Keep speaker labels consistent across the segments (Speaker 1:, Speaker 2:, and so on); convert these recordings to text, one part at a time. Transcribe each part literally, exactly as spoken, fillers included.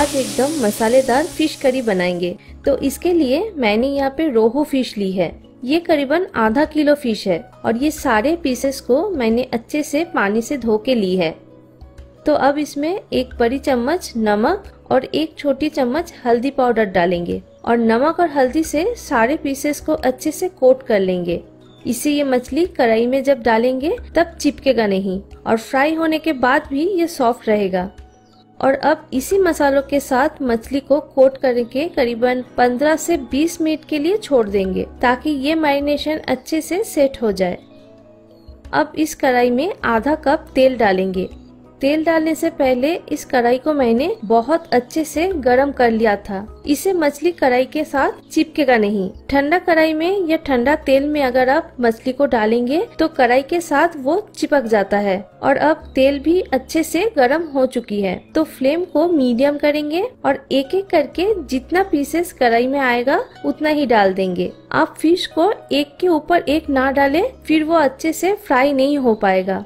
Speaker 1: आज एकदम मसालेदार फिश करी बनाएंगे। तो इसके लिए मैंने यहाँ पे रोहू फिश ली है। ये करीबन आधा किलो फिश है और ये सारे पीसेस को मैंने अच्छे से पानी से धो के ली है। तो अब इसमें एक बड़ी चम्मच नमक और एक छोटी चम्मच हल्दी पाउडर डालेंगे और नमक और हल्दी से सारे पीसेस को अच्छे से कोट कर लेंगे। इससे ये मछली कढ़ाई में जब डालेंगे तब चिपकेगा नहीं और फ्राई होने के बाद भी ये सॉफ्ट रहेगा। और अब इसी मसालों के साथ मछली को कोट करके करीबन पंद्रह से बीस मिनट के लिए छोड़ देंगे ताकि ये मैरिनेशन अच्छे से सेट हो जाए। अब इस कढ़ाई में आधा कप तेल डालेंगे। तेल डालने से पहले इस कढ़ाई को मैंने बहुत अच्छे से गरम कर लिया था। इसे मछली कढ़ाई के साथ चिपकेगा नहीं। ठंडा कढ़ाई में या ठंडा तेल में अगर आप मछली को डालेंगे तो कढ़ाई के साथ वो चिपक जाता है। और अब तेल भी अच्छे से गरम हो चुकी है तो फ्लेम को मीडियम करेंगे और एक एक करके जितना पीसेस कढ़ाई में आएगा उतना ही डाल देंगे। आप फिश को एक के ऊपर एक ना डालें, फिर वो अच्छे से फ्राई नहीं हो पाएगा।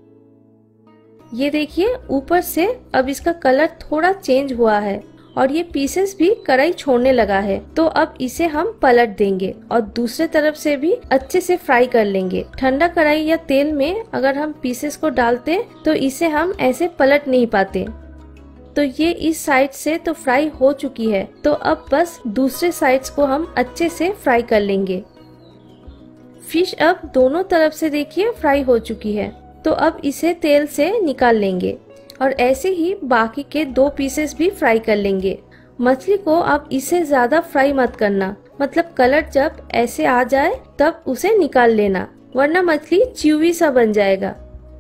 Speaker 1: ये देखिए ऊपर से अब इसका कलर थोड़ा चेंज हुआ है और ये पीसेस भी कढ़ाई छोड़ने लगा है। तो अब इसे हम पलट देंगे और दूसरे तरफ से भी अच्छे से फ्राई कर लेंगे। ठंडा कढ़ाई या तेल में अगर हम पीसेस को डालते तो इसे हम ऐसे पलट नहीं पाते। तो ये इस साइड से तो फ्राई हो चुकी है, तो अब बस दूसरे साइड्स को हम अच्छे से फ्राई कर लेंगे। फिश अब दोनों तरफ से देखिए फ्राई हो चुकी है, तो अब इसे तेल से निकाल लेंगे और ऐसे ही बाकी के दो पीसेस भी फ्राई कर लेंगे। मछली को आप इससे ज्यादा फ्राई मत करना, मतलब कलर जब ऐसे आ जाए तब उसे निकाल लेना, वरना मछली च्यूवी सा बन जाएगा।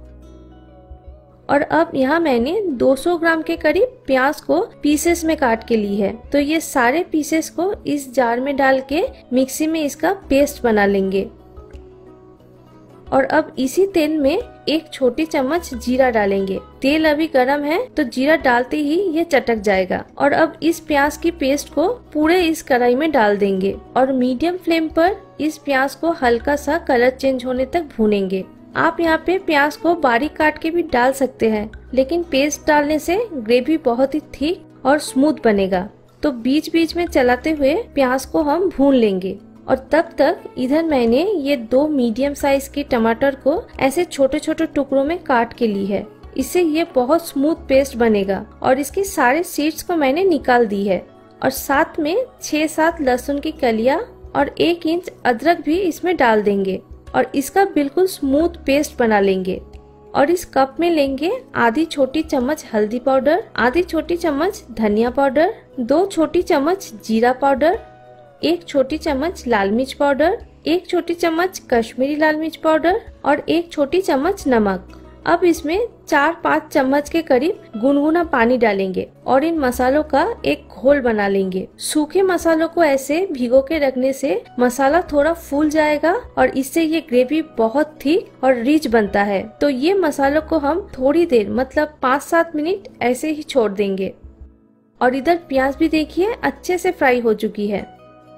Speaker 1: और अब यहाँ मैंने दो सौ ग्राम के करीब प्याज को पीसेस में काट के ली है। तो ये सारे पीसेस को इस जार में डाल के मिक्सी में इसका पेस्ट बना लेंगे। और अब इसी तेल में एक छोटी चम्मच जीरा डालेंगे। तेल अभी गरम है तो जीरा डालते ही ये चटक जाएगा। और अब इस प्याज की पेस्ट को पूरे इस कढ़ाई में डाल देंगे और मीडियम फ्लेम पर इस प्याज को हल्का सा कलर चेंज होने तक भूनेंगे। आप यहाँ पे प्याज को बारीक काट के भी डाल सकते हैं, लेकिन पेस्ट डालने से ग्रेवी बहुत ही थिक और स्मूथ बनेगा। तो बीच बीच में चलाते हुए प्याज को हम भून लेंगे। और तब तक इधर मैंने ये दो मीडियम साइज के टमाटर को ऐसे छोटे छोटे टुकड़ों में काट के ली है। इससे ये बहुत स्मूथ पेस्ट बनेगा। और इसकी सारे सीड्स को मैंने निकाल दी है। और साथ में छह सात लहसुन की कलियां और एक इंच अदरक भी इसमें डाल देंगे और इसका बिल्कुल स्मूथ पेस्ट बना लेंगे। और इस कप में लेंगे आधी छोटी चम्मच हल्दी पाउडर, आधी छोटी चम्मच धनिया पाउडर, दो छोटी चम्मच जीरा पाउडर, एक छोटी चम्मच लाल मिर्च पाउडर, एक छोटी चम्मच कश्मीरी लाल मिर्च पाउडर और एक छोटी चम्मच नमक। अब इसमें चार पाँच चम्मच के करीब गुनगुना पानी डालेंगे और इन मसालों का एक घोल बना लेंगे। सूखे मसालों को ऐसे भिगो के रखने से मसाला थोड़ा फूल जाएगा और इससे ये ग्रेवी बहुत थिक और रिच बनता है। तो ये मसालों को हम थोड़ी देर मतलब पाँच सात मिनट ऐसे ही छोड़ देंगे। और इधर प्याज भी देखिए अच्छे से फ्राई हो चुकी है।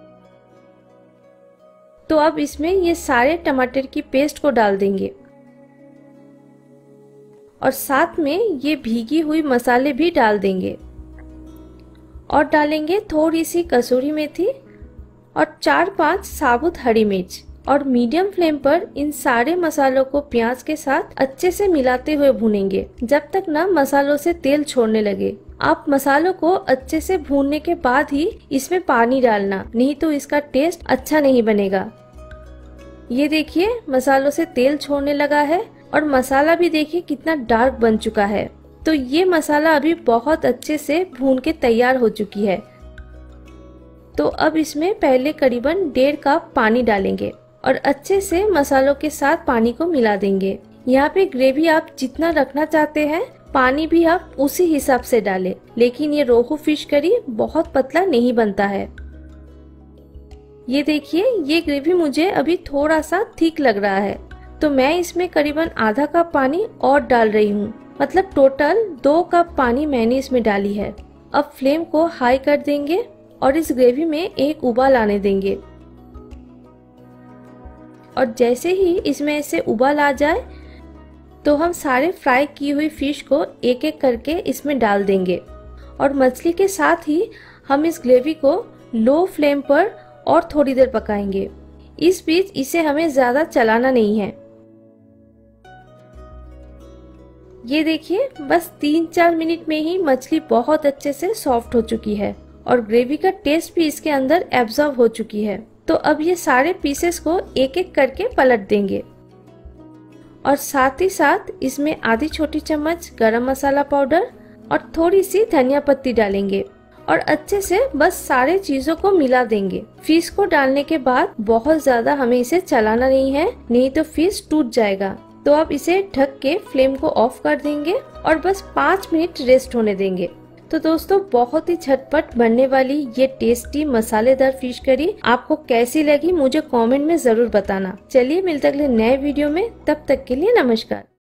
Speaker 1: तो अब इसमें ये सारे टमाटर की पेस्ट को डाल देंगे और साथ में ये भीगी हुई मसाले भी डाल देंगे और डालेंगे थोड़ी सी कसूरी मेथी और चार पांच साबुत हरी मिर्च। और मीडियम फ्लेम पर इन सारे मसालों को प्याज के साथ अच्छे से मिलाते हुए भूनेंगे जब तक ना मसालों से तेल छोड़ने लगे। आप मसालों को अच्छे से भूनने के बाद ही इसमें पानी डालना, नहीं तो इसका टेस्ट अच्छा नहीं बनेगा। ये देखिए मसालों से तेल छोड़ने लगा है और मसाला भी देखिए कितना डार्क बन चुका है। तो ये मसाला अभी बहुत अच्छे से भून के तैयार हो चुकी है। तो अब इसमें पहले करीबन डेढ़ कप पानी डालेंगे और अच्छे से मसालों के साथ पानी को मिला देंगे। यहाँ पे ग्रेवी आप जितना रखना चाहते हैं पानी भी आप उसी हिसाब से डालें, लेकिन ये रोहू फिश करी बहुत पतला नहीं बनता है। ये देखिए ये ग्रेवी मुझे अभी थोड़ा सा थिक लग रहा है, तो मैं इसमें करीबन आधा कप पानी और डाल रही हूँ, मतलब टोटल दो कप पानी मैंने इसमें डाली है। अब फ्लेम को हाई कर देंगे और इस ग्रेवी में एक उबाल आने देंगे। और जैसे ही इसमें ऐसे उबाल आ जाए तो हम सारे फ्राई की हुई फिश को एक एक करके इसमें डाल देंगे और मछली के साथ ही हम इस ग्रेवी को लो फ्लेम पर और थोड़ी देर पकाएंगे। इस बीच इसे हमें ज्यादा चलाना नहीं है। ये देखिए, बस तीन चार मिनट में ही मछली बहुत अच्छे से सॉफ्ट हो चुकी है और ग्रेवी का टेस्ट भी इसके अंदर एब्जॉर्ब हो चुकी है। तो अब ये सारे पीसेस को एक एक करके पलट देंगे और साथ ही साथ इसमें आधी छोटी चम्मच गरम मसाला पाउडर और थोड़ी सी धनिया पत्ती डालेंगे और अच्छे से बस सारे चीजों को मिला देंगे। फिश को डालने के बाद बहुत ज्यादा हमें इसे चलाना नहीं है, नहीं तो फिश टूट जाएगा। तो अब इसे ढक के फ्लेम को ऑफ कर देंगे और बस पाँच मिनट रेस्ट होने देंगे। तो दोस्तों, बहुत ही झटपट बनने वाली ये टेस्टी मसालेदार फिश करी आपको कैसी लगी मुझे कमेंट में जरूर बताना। चलिए मिलते अगले नए वीडियो में, तब तक के लिए नमस्कार।